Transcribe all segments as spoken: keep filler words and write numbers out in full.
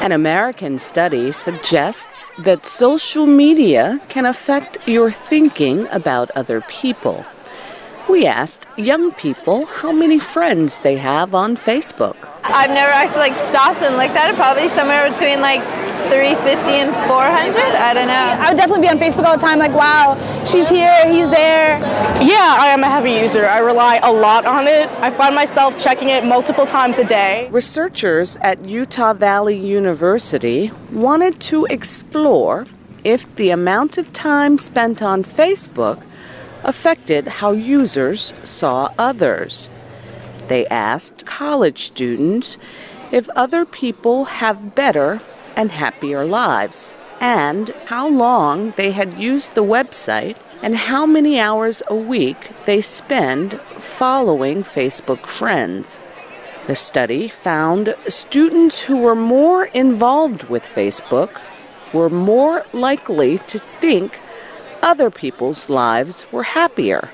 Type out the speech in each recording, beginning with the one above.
An American study suggests that social media can affect your thinking about other people. We asked young people how many friends they have on Facebook. I've never actually like stopped and looked at it. Probably somewhere between like three fifty and four hundred. I don't know. I would definitely be on Facebook all the time. Like, wow, she's here, he's there. Yeah, I am a heavy user. I rely a lot on it. I find myself checking it multiple times a day. Researchers at Utah Valley University wanted to explore if the amount of time spent on Facebook affected how users saw others. They asked college students if other people have better and happier lives, and how long they had used the website and how many hours a week they spend following Facebook friends. The study found students who were more involved with Facebook were more likely to think other people's lives were happier.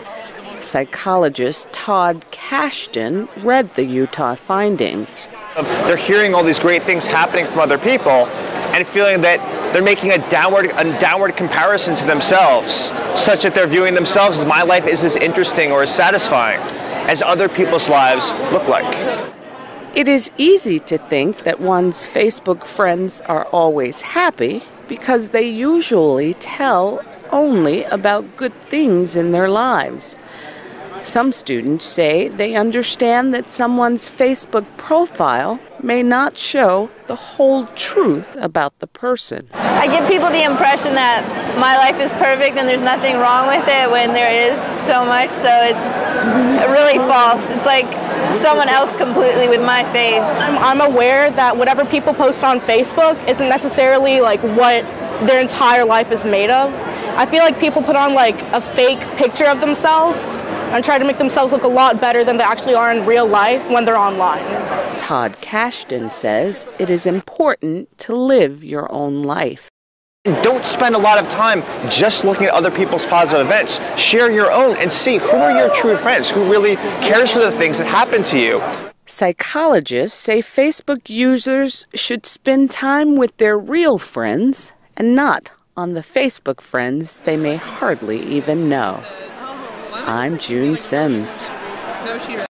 Psychologist Todd Kashdan read the Utah findings. They're hearing all these great things happening from other people and feeling that they're making a downward, a downward comparison to themselves, such that they're viewing themselves as my life is as interesting or as satisfying as other people's lives look like. It is easy to think that one's Facebook friends are always happy because they usually tell only about good things in their lives. Some students say they understand that someone's Facebook profile may not show the whole truth about the person. I give people the impression that my life is perfect and there's nothing wrong with it when there is so much, so it's really false. It's like someone else completely with my face. I'm, I'm aware that whatever people post on Facebook isn't necessarily like what their entire life is made of. I feel like people put on like a fake picture of themselves and try to make themselves look a lot better than they actually are in real life when they're online. Todd Kashdan says it is important to live your own life. Don't spend a lot of time just looking at other people's positive events. Share your own and see who are your true friends, who really cares for the things that happen to you. Psychologists say Facebook users should spend time with their real friends and not on the Facebook friends they may hardly even know. I'm June Sims.